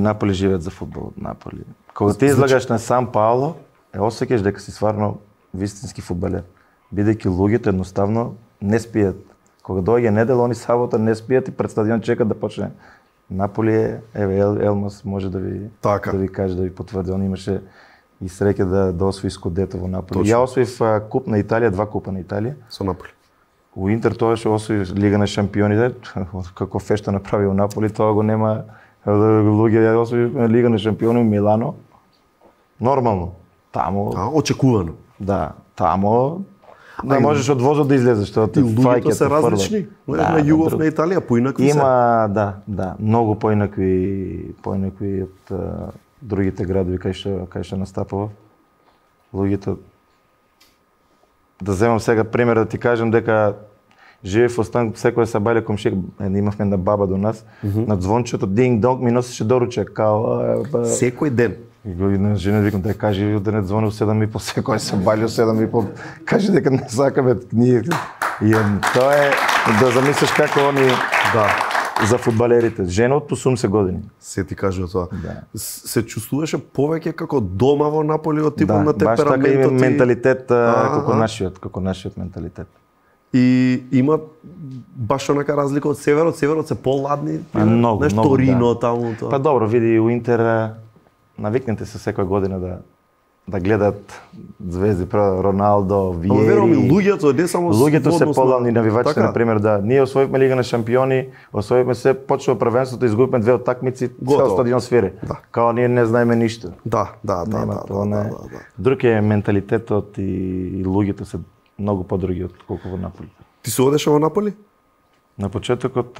Наполи живеат за фудбал, Наполи. Кога ти излагаш на Сан Пауло, осеќаш дека си стварно вистински фудбалер. Бидејќи луѓето едноставно не спијат. Кога доаѓа недела, они сабота не спијат и пред стадион чекат да почне. Наполи е, еве Елмас може да ви каже, да ви потврди, он имаше и среќа да освои Скудето во Наполи. Ја освоив куп на Италија, 2 купа на Италија. Со Наполи. У Интер тоа што освои Лига на шампионите, како фешта направи у Наполи, тоа го нема луѓе ја освои Лига на шампиони у Милано. Нормално. Тамо очекувано. Да, тамо не можеш од возот да излезеш, тоа ти луѓето се различни. На југов на Италија поинакви се. Има, да, многу поинакви од другите градови кај што настапува. Луѓето. Да земам сега пример да ти кажам дека живеев во стан секоја сабајле комшија, имавме една баба до нас, на звончето динг-донг ми носеше доручек као секој ден. И го на жена викам да кажи да не звони у 7:30 секој сабајле у 7:30. Кажи дека не сакаме ние. И тоа е да замислиш како они за фудбалерите. Жена од по 80 години. Се ти кажува тоа. Да. Се чувствуваше повеќе како дома во Наполи од типот на темпераментот. Баш така и менталитет како нашиот менталитет. И има баш онака разлика од северот. Северот се поладни. Нешто Торино таму тоа. Па добро, види у Интер навикнете се секоја година да гледат звезди, Роналдо, Виери. Верувам и луѓето, не само луѓето се поладни навивачите, на пример, да. Ние освоивме Лига на шампиони, освоивме се, почнува првенството, изгубивме 2 од такмици, цел стадион свири. Да. Као ние не знаеме ништо. Да. Друг е менталитетот и луѓето се многу подруги од колку во Наполи. Ти се одеше во Наполи? На почетокот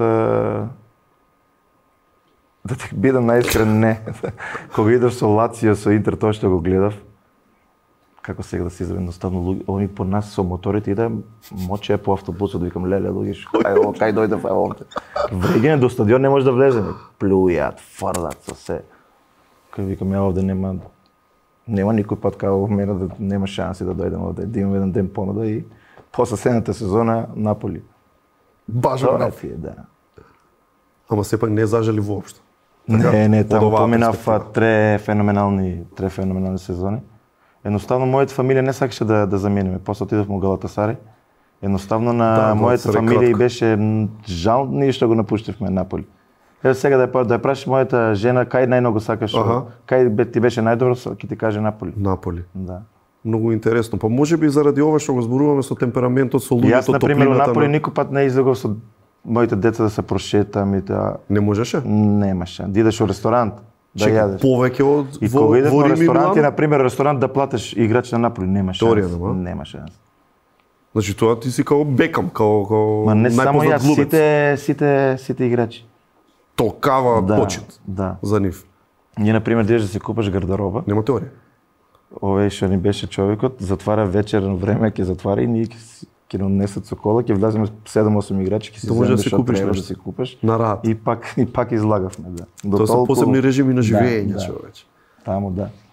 да ти бидам наискрен, не. Кога идеш со Лацио, со Интер, тоа што го гледав, како сега да се изрази едноставно луѓе, они по нас со моторите иде моче по автобусот, да викам леле луѓе, кај дојдев овде. Вреѓење до стадион не може да влеземе. Плујат, фрлат со се. Кај викам ја овде нема никој пат као мене да нема шанси да дојдем овде, да имам еден ден понуда и после следната сезона Наполи. Баш Наполи, да. Ама сепак не зажали воопшто. Не, таму поминав 3 феноменални сезони. Едноставно мојата фамилија не сакаше да замениме. После отидовме во Галатасарај. Едноставно на мојата фамилија и беше жал ние што го напуштивме Наполи. Еве сега да ја прашиш мојата жена кај најмногу сакаш, кај ти беше најдобро, ќе ти каже Наполи. Наполи. Да. Многу интересно. Па можеби заради ова што го зборуваме со темпераментот, со луѓето, топлината. Јас на пример во Наполи никој пат не излегов со моите деца да се прошетам и тоа. Не можеше? Немаше. Да идеш во ресторант, да јадеш. Повеќе од и кога идеш во ресторант и на пример ресторант да платиш играч на Наполи, немаше. Немаше. Значи тоа ти си као Бекам, као ма не само јас, сите играчи. Толкава почит за нив. Ние на пример идеш да си купиш гардероба. Нема теорија. Овој што ни беше човекот, затвара вечерно време, ќе затвара и ние ќе несат со кола, ќе влеземе 7-8 играчи, ќе си земеш што треба да си купиш. На рад. И пак излагавме, да. Тоа се посебни режими на живење, човече. Таму, да.